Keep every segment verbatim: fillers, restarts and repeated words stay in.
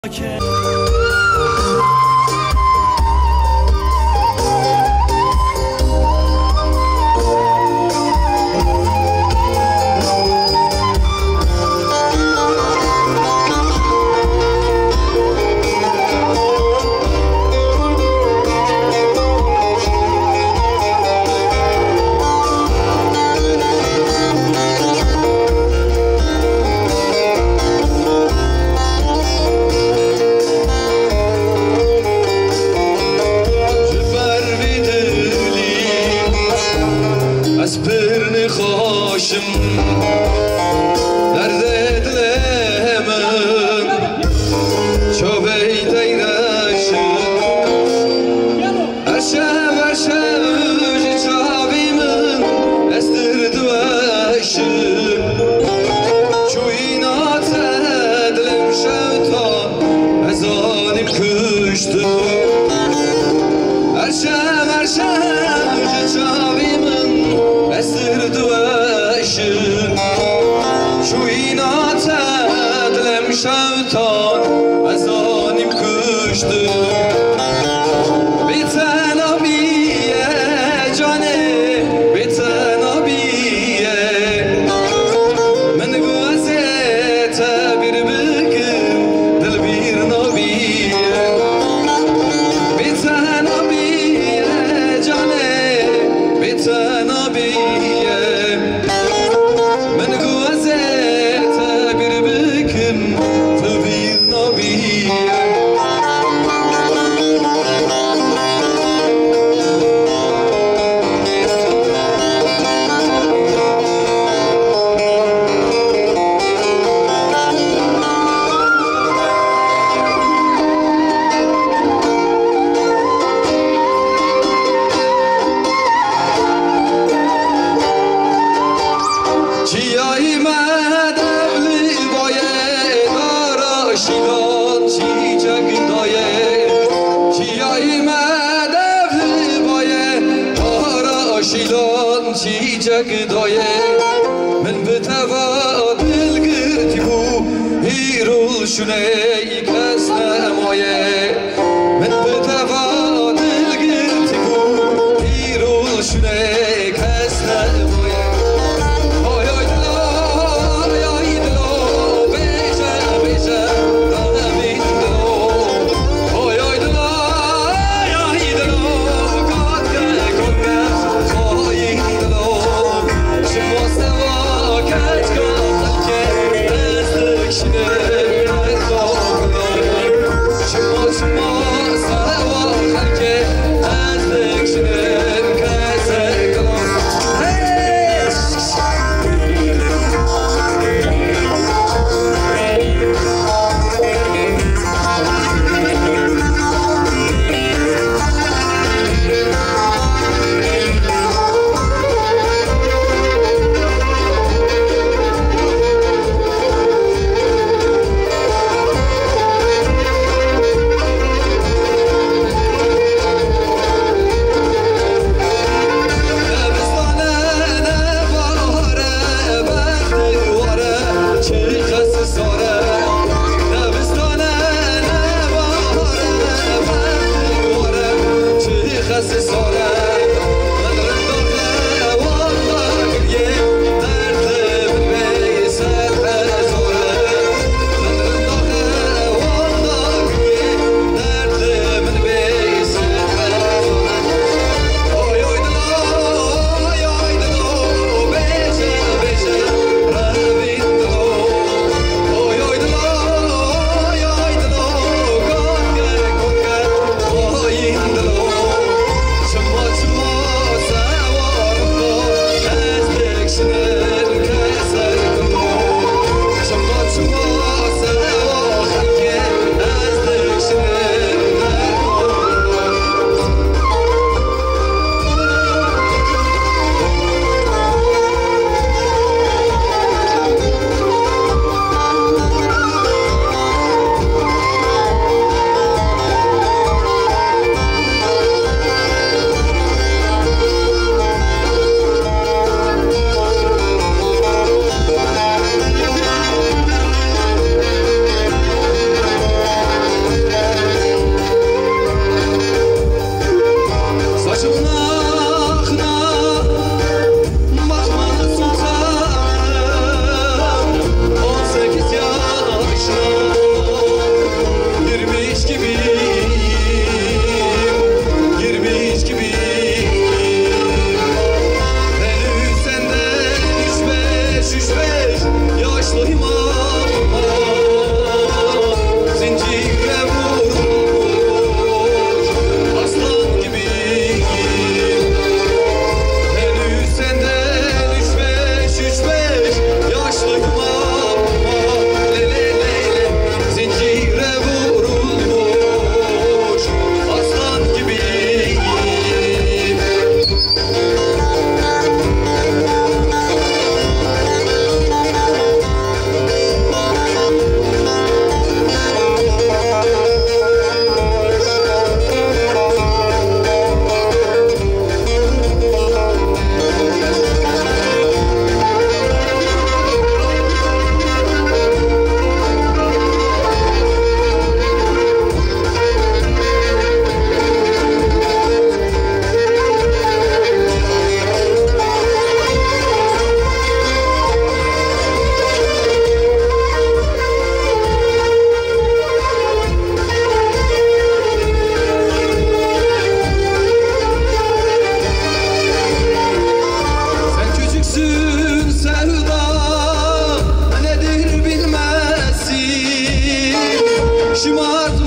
She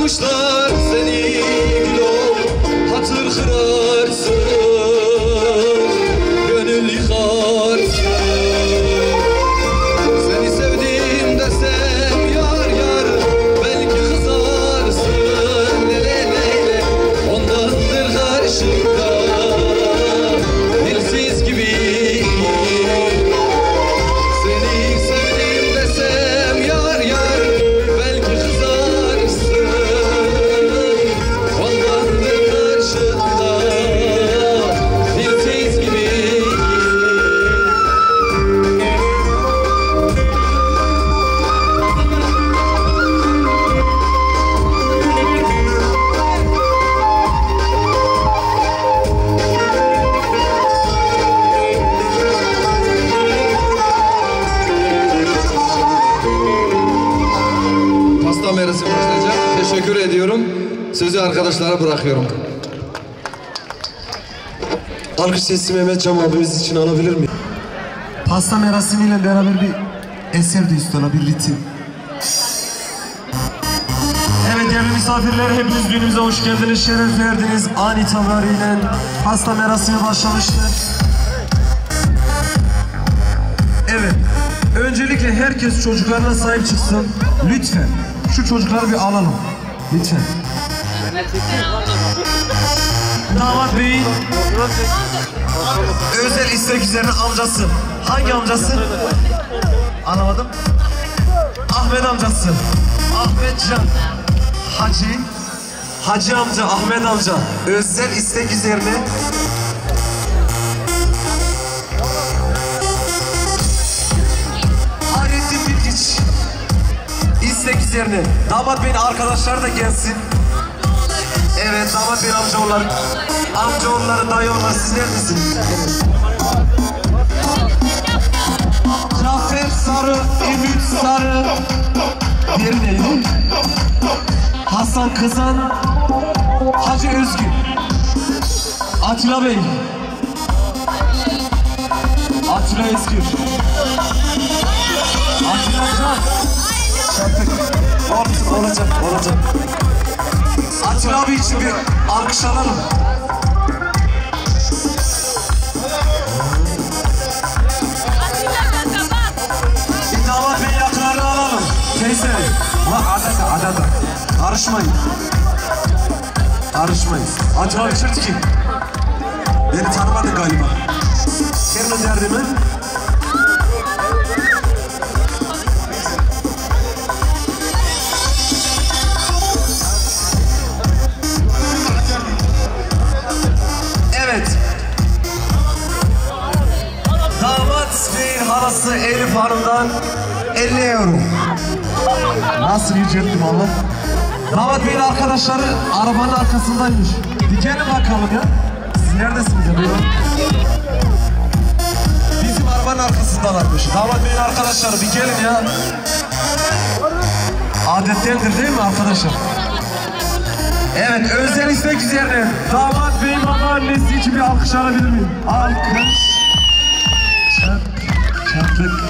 Kuşlar seni gülüm hatır kırarsın, gönül yıkarsın. Seni sevdim desem yar yar belki kızarsın. Lele lele ondandır karşımda dilsiz gibi. Seni sevdim desem yar yar belki kızarsın. Ondandır karşımda dilsiz gibi. Pasta merası başlayacak. Teşekkür ediyorum. Sözü arkadaşlara bırakıyorum. Alkış sesi Mehmet Cam abimiz için alabilir miyim? Pasta merasimiyle beraber bir eser de üstüne, bir ritim. Evet değerli misafirler, hepiniz düğünümüze hoş geldiniz, şeref verdiniz. An itibariyle pasta merasimi başlamıştır. Evet, öncelikle herkes çocuklarına sahip çıksın. Lütfen şu çocukları bir alalım. Lütfen. Damat Bey'in özel istek üzerine amcası. Hangi amcası? Anlamadım. Ahmet amcası. Ahmet Can. Hacı. Hacı amca, Ahmet amca. Özel istek üzerine. Hayrettin Bilgiç. İstek üzerine. Damat Bey'in arkadaşları da gelsin. Evet, damat Bey'in amcaoğulları. Amcaoğulları, dayıoğulları, siz neredesiniz? Evet. Cafer Sarı, Ümit Sarı. Diğeri neydi? Hasan Kızan, Hacı Özgün, Atilla Bey, Atilla Özgür, Atilla Can, Şartık, olacak, olacak. Atilla abi için bir alkış alalım. Bir damat Bey yakınlarını alalım. Teyze, la adada, adada. Karışmayın. Karışmayın. Atilla abi çırtı kim? Beni tanımadın galiba. Gelin derdimi. Evet. Damat Bey'in halası Elif Hanım'dan elli euro. Nasıl yücelttim Allah? Damat Bey'in arkadaşları arabanın arkasındaymış. Bir gelin bakalım ya. Siz neredesiniz ya? Buyurun. Bizim arabanın arkasındalarmış. Damat Bey'in arkadaşları bir gelin ya. Adettendir değil mi arkadaşlar? Evet, özel istek üzerine Damat Bey'in babaannesi için bir alkış alabilir miyim? Alkış. Çat, çatlık.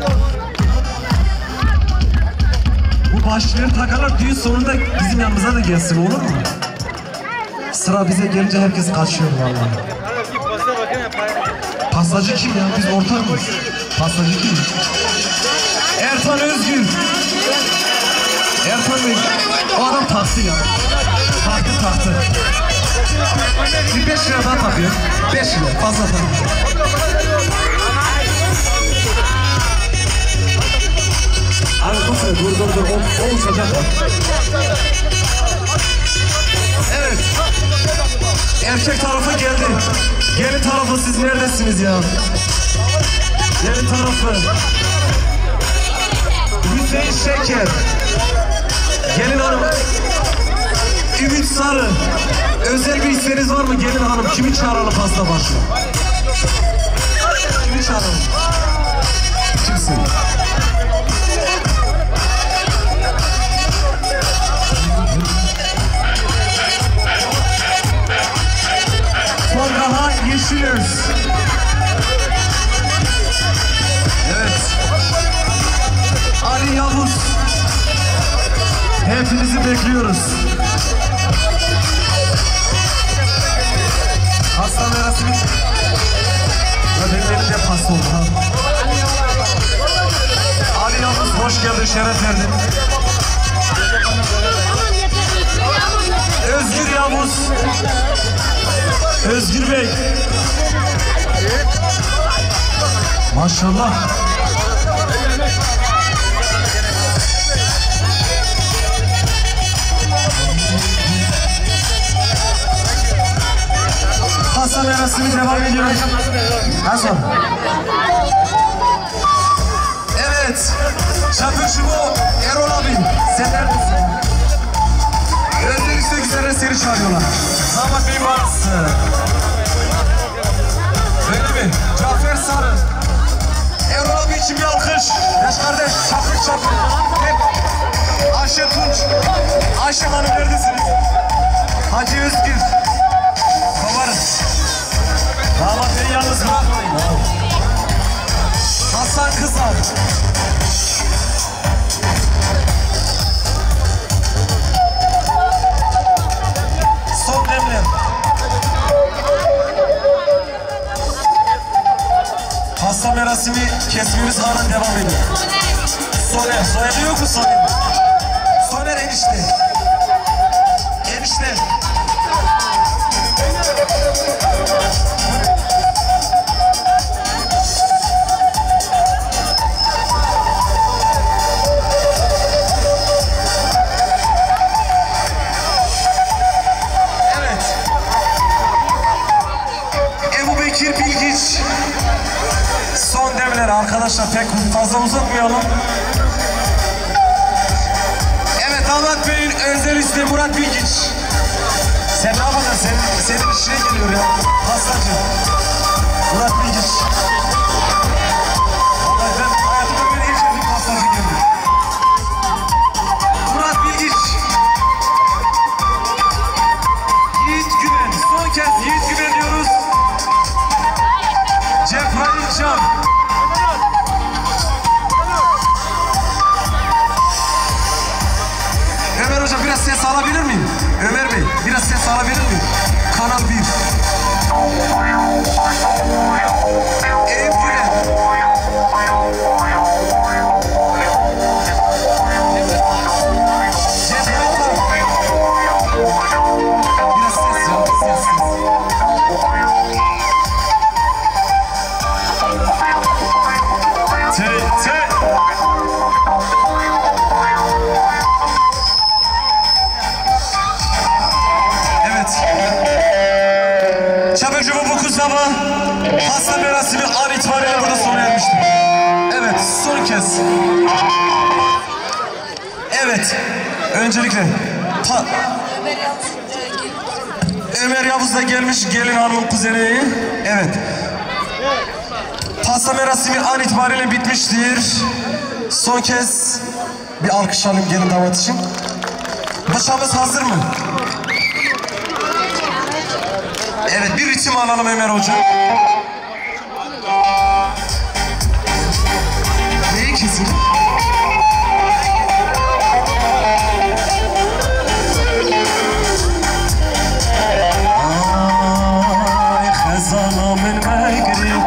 Bu başlığı takarlar, düğün sonunda bizim yanımıza da gelsin, olur mu? Sıra bize gelince herkes kaçıyor vallahi. Pastacı kim ya? Biz ortak mıyız? Pastacı kim? Ertan Özgür. Ertan Bey. O adam taktı ya. Taktı taktı. Bir beş lira daha takıyor. Beş lira fazla takıyor. Abi bu sefer dur dur dur. O, o uçacak bak. Evet. Erkek tarafı geldi. Gelin tarafı siz neredesiniz ya? Gelin tarafı. Hüseyin Şeker. Gelin hanım. Ümit Sarı. Özel bir isteğiniz var mı gelin hanım? Kimi çağıralım pasta başına? Kimi çağıralım? Kimsin? Sonra Yeşilöz. Evet. Ali Yavuz. Hepinizi bekliyorum. bekliyoruz. Hasta merasimi. Benim elimde pasta oldu ha. Ali Yavuz hoş geldin, şeref verdin. Özgür Yavuz. Özgür Bey. Maşallah. Pasta merasimi devam ediyor. Nasıl? Evet. Şapırcı bu. Erol abi. Sen neredesin? Öncelikle güzel seni çağırıyorlar. Damat Bey varsı. Öyle mi? Cafer Sarı. Erol abi için bir alkış. Yaş kardeş. Şapır şapır. Hep. Ayşe Tunç. Ayşe Hanım neredesiniz? Hacı Özgür. Babarın. Damat Bey'i yalnız bırakmayın. Hasan Kızlar. Son demler. Pasta merasimi kesmemiz halen devam ediyor. Soner. Soyadı yok mu Soner? Soner enişte. Enişte. Son demler arkadaşlar, pek fazla uzatmayalım. Evet, Damat Bey'in özel isteği Murat Bilgiç. Sen ne yapacaksın? Senin, senin işine geliyor ya. Hastacı. Murat Bilgiç. Vallahi ben hayatımda böyle hiç bir hastacı gördüm. Murat Bilgiç. Yiğit Güven. Son kez Yiğit Güven diyoruz. Cebrail Can. Ömer Hocam biraz ses alabilir miyim? Ömer Bey biraz ses alabilir miyim? Kanal bir. Eyüp Gülen. Cebrail Can. Biraz ses ya, ses ses. T, T. Evet. Çapıcı bu kuzlama hasta merasimi an itibariyle burada sona ermiştir. Evet, son kez. Evet. Öncelikle pa Ömer Yavuz da gelmiş, gelin hanımın kuzeni. Evet. Pasta merasimi an itibariyle bitmiştir. Son kez bir alkış alayım gelin damat için. Bıçağımız hazır mı? Evet, bir ritim alalım Ömer Hocam. Neyi kesin? Ay khazanam el-Maghrib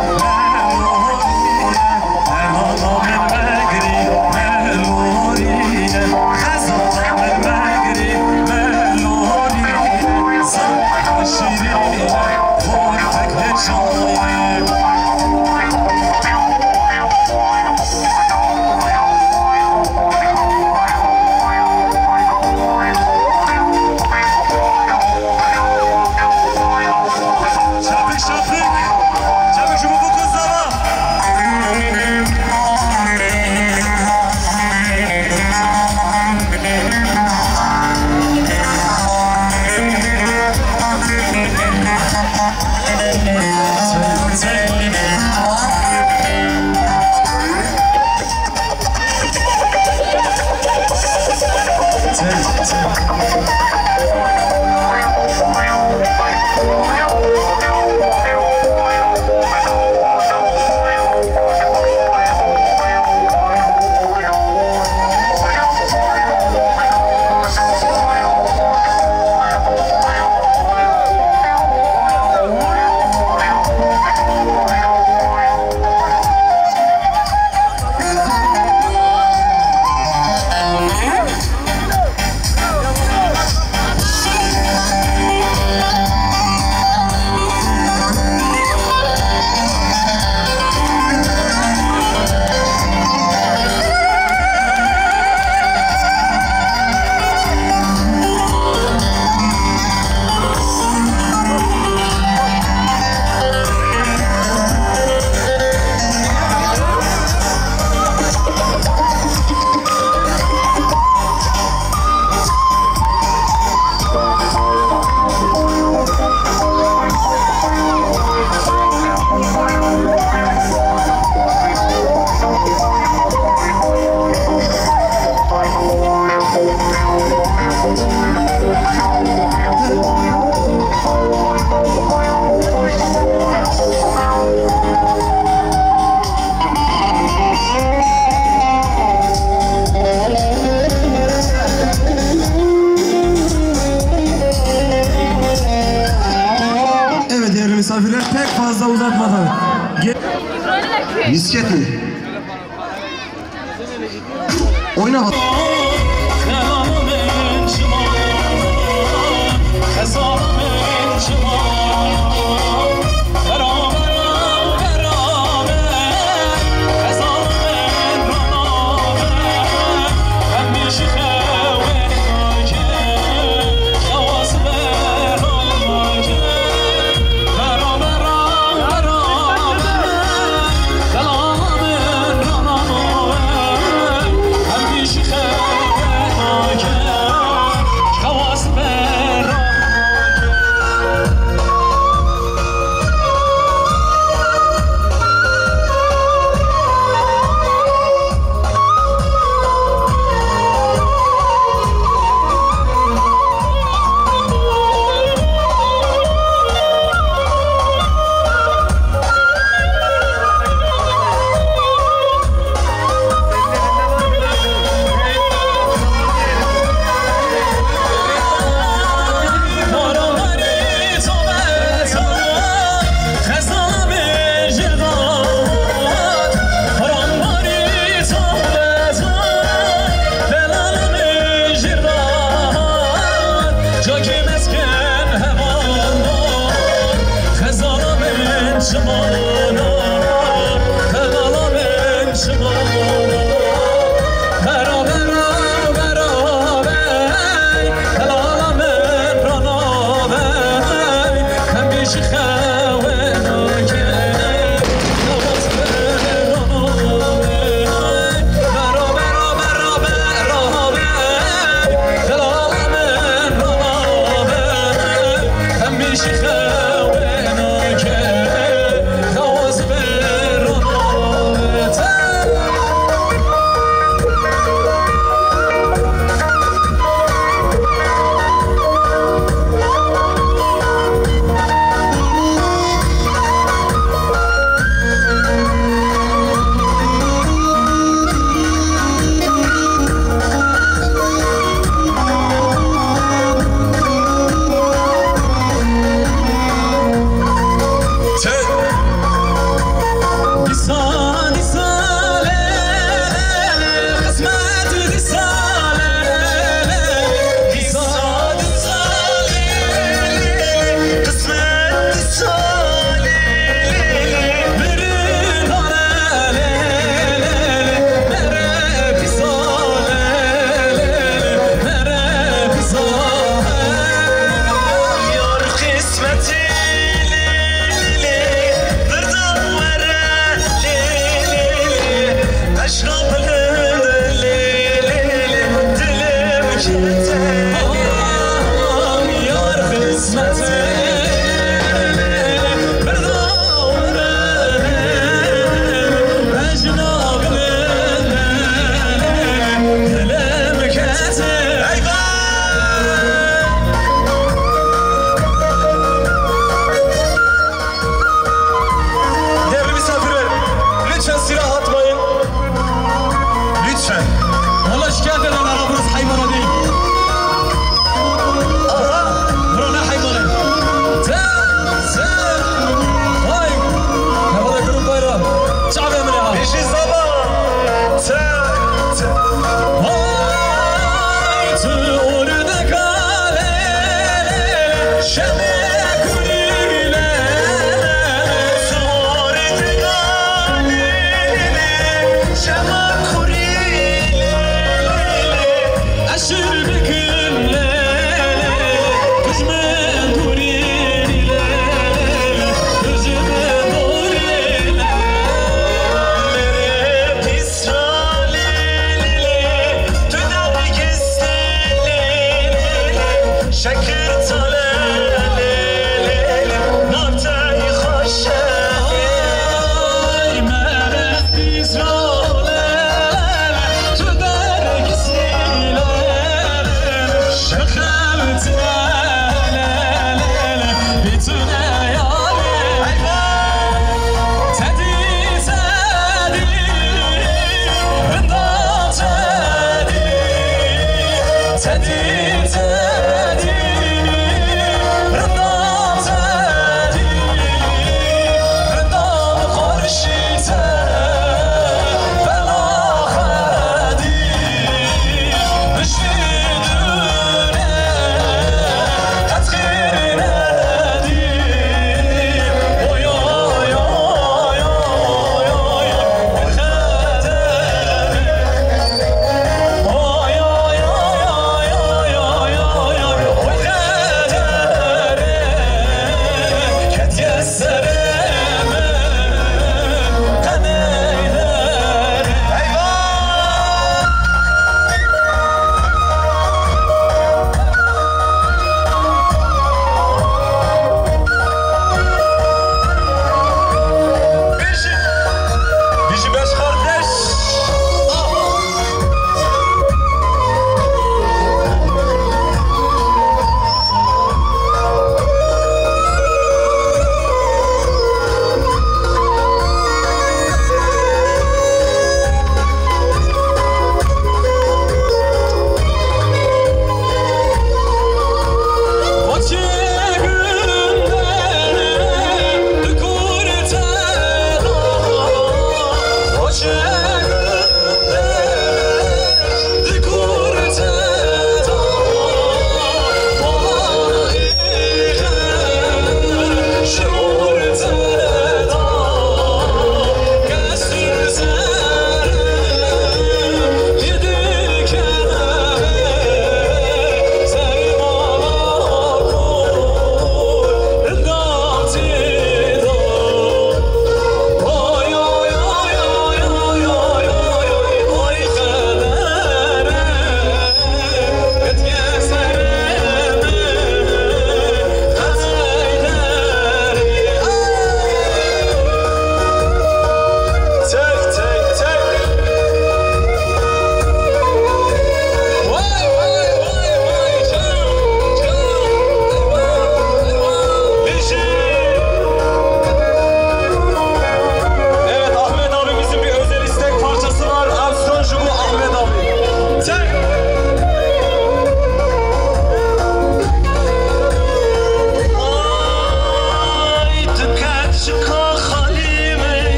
misafirler pek fazla uzatmadan. Misket mi? Oyna bak. تدي تدي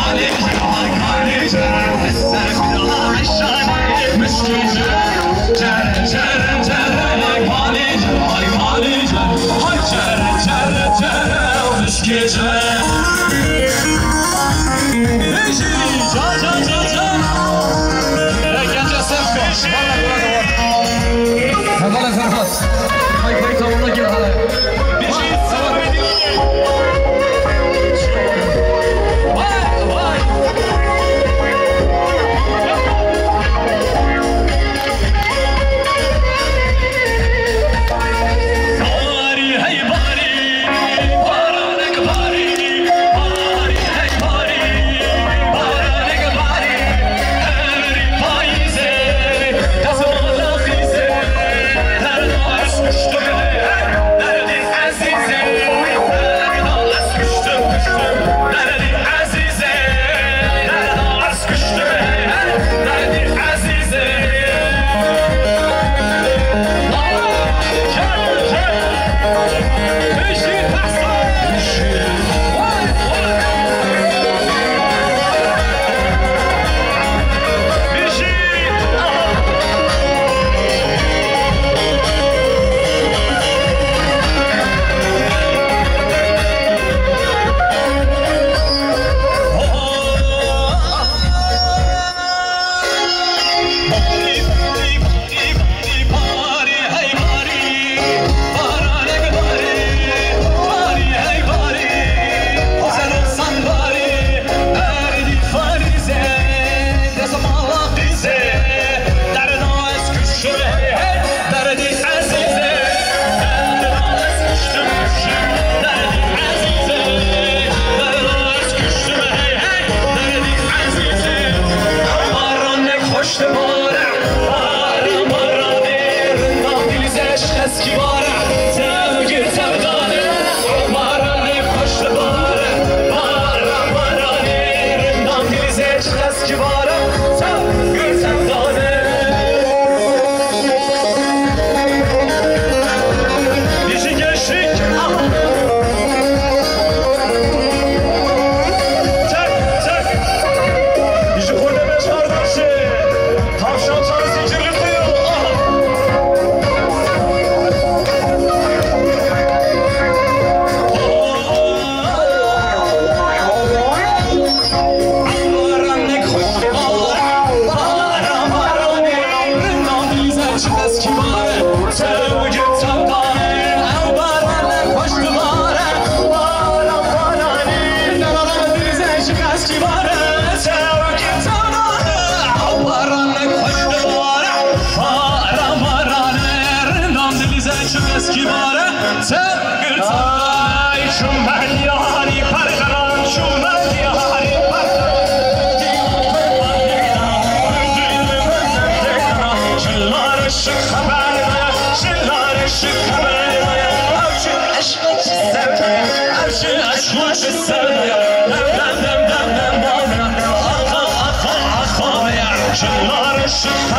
Şunlar ışık